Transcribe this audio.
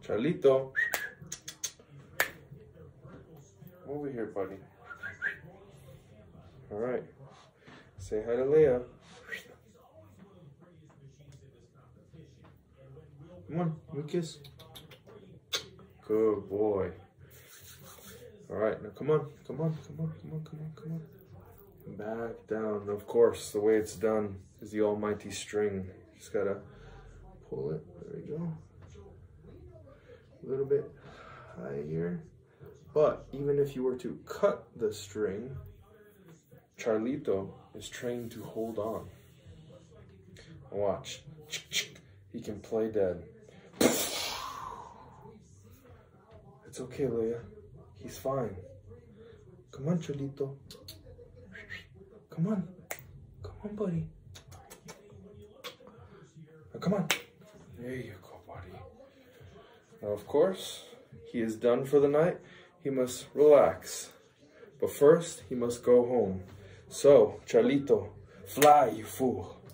Charlito. Over here, buddy. All right. Say hi to Leia. Come on, give me a kiss. Good boy. All right, now come on. Back down. Of course, the way it's done is the almighty string. Just gotta pull it. There we go. A little bit high here. But even if you were to cut the string, Charlito is trained to hold on. Watch. He can play dead. It's okay, Leia. He's fine. Come on, Charlito. Come on. Come on, buddy. Now, come on. There you go, buddy. Now, of course, he is done for the night. He must relax. But first, he must go home. So, Charlito, fly, you fool.